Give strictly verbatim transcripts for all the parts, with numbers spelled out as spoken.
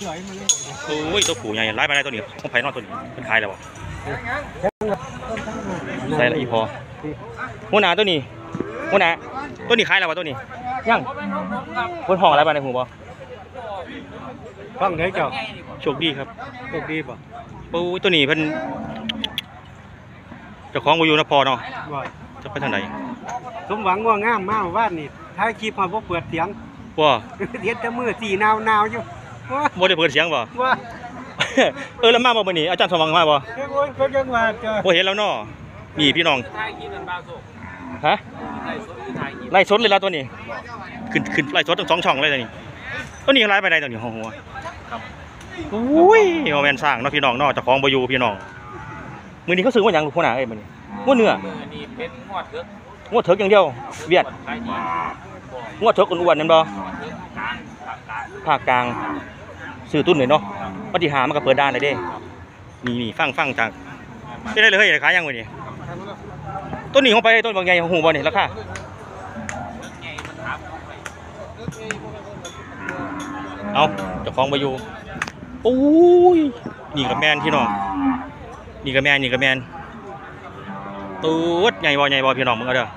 โอ้ยตัวผูใหญ่ไล่ไปได้ตัวนี้ต้องไผ่นอนตัวนี้เป็นขายแล้วบ่ใส่ละอีพอหัวหน้าตัวนี้หัวหน้าตัวนี้ขายแล้วบ่ตัวนี้ยังบนห้องอะไรบ้างในหูบ่ฟังได้เจ้าโชคดีครับโชคดีป่ะโอ้ยตัวนี้เพิ่นเจ้าของบ่อยู่นะพอเนาะจะไปทางไหนสมหวังว่างามมากว่านี่ท้ายคลิปมาบ่เปิดเสียงว่าเดี๋ยวจะมือสีนาวๆอยู่บ่ได้เปิดเสียงบ่ว่าเออแล้วมาบ่มื้อนี้อาจารย์สมหวังมาบ่โอ้ยก็ยังว่าเจ้าบ่เห็นแล้วเนาะนี่พี่น้องฮะไล่สดเลยล่ะตัวนี้ขึ้นขึ้นไล่สดทั้งสองช่องเลยตัวนี้ตัวนี้ไล่ไปได้ตัวนี้โอ้โหครับโอ้ยบ่แม่นสร้างเนาะพี่น้องเนาะเจ้าของบ่อยู่พี่น้องมื้อนี้เขาซื้อมาหยังลูกหัวหน้าเอ้ยมื้อนี้งัวเนื้อมื้อนี้เป็นงวดเถกงวดเถกอย่างเดียวเวียดงวดเถกอ้วนๆนั่นบ่ภาคกลางซื้อตุ้นหน่อยเนาะปฏิหารมันก็เปิดด้านเลยเด้นี่นี่ฟังฟังจากไม่ได้เลยเฮ้ยขายยังไงนี่ต้นนี้เขาไปต้นบางใหญ่หูบอลนี่ราคาเอาเจ้าของไปอยู่โอ้ยนี่กับแมนพี่น้องนี่กับแมนนี่กับแมนตัวใหญ่บอลใหญ่บอลพี่น้องมึงเอาเด้อ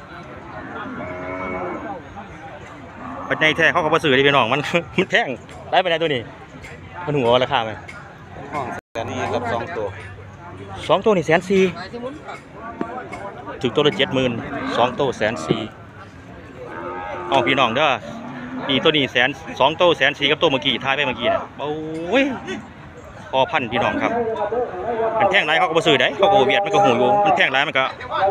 ปัจจัยแท้เขาก็มาซื้อที่พี่น้องมันมันแพงได้ไปไหนตัวนี้มันหัวราคาไหมแสนนี้กับสองตัวสองตัวนี่แสนสี่ถึงตัวละเจ็ดหมื่นสองตัวแสนสี่เอาพี่น้องเด้อนี่ตัวนี้แสนสองตัวแสนสี่กับตัวเมื่อกี้ทายไปเมื่อกี้นะโอ้ยพอพันพี่น้องครับมันแพงไรเขาก็มาซื้อได้เขาก็เวียดมันก็หูอยู่มันแพงไรมันก็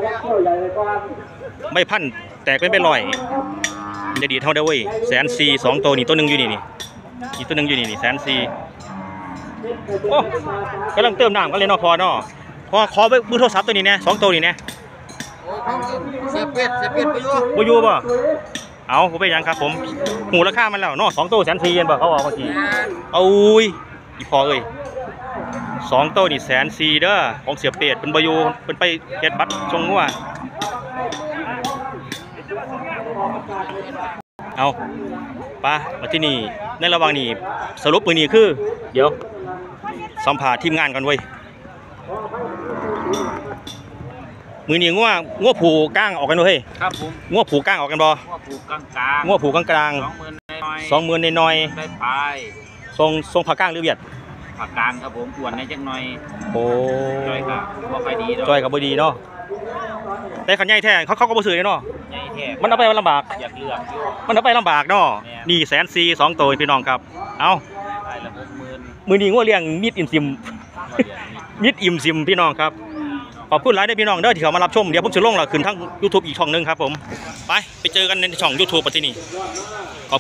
ไม่พันแตกเป็นไปลอยจะดีเท่าเดิมเว้ยแสนสี่สองตัวนี่ตัวหนึ่งอยู่นี่นี่อีกตัวหนึ่งอยู่นี่นี่แสนสี่โอ้กำลังเติมน้ำกันเลยเนาะพอเนาะพอขอเบอร์โทรศัพท์ตัวนี้เนี่ยสองตัวนี่เนี่ยเสียเป็ดเสียเป็ดไปอยู่ไปอยู่ป่ะเอาผมไปยังครับผมหูราคามันแล้วเนาะสองตัวแสนสี่เย็นป่ะเขาบอกเมื่อกี้เอาอุ้ยอีพอเอ้ยสองตัวนี่แสนสี่เด้อของเสียเป็ดเป็นไปอยู่เป็นไปเก็ดบัตรชงงัวเอาปะมาที่นี่ในระหว่างนี้สรุปมือนี้คือเดี๋ยวสัมภาษณ์ทีมงานกันไว้มือนี้งัวงัวผูก้างออกกันด้วยครับผมงัวผูก้างออกกันบ่งัวผูกลางกลางงัวผูกลางกลางสองหมื่นในน้อยได้ปลายทรงทรงผักก้างหรือเบียดผักกลางครับผมอ้วนในจังหน่อยโอ้จอยกับบ่ค่อยดีจอยกับบ่ดีเนาะแต่ขันใหญ่แท้เขาเขาก็บ่ซื้อเนาะมันเอาไปลำบากอยากเลือกมันเอาไปลำบากเนาะนี่แสนสี่สองตัวพี่น้องครับเอามือนี้งัวเลี้ยงมิดอิ่มซิมมิดอิ่มซิมพี่น้องครับขอบคุณหลายได้พี่น้องเด้อที่เขามารับชมเดี๋ยวผมจะลงแล้วขึ้นทั้ง ยูทูบ อีกช่องนึงครับผมไปไปเจอกันในช่อง ยูทูบ ปัจจุบันนี้ขอบ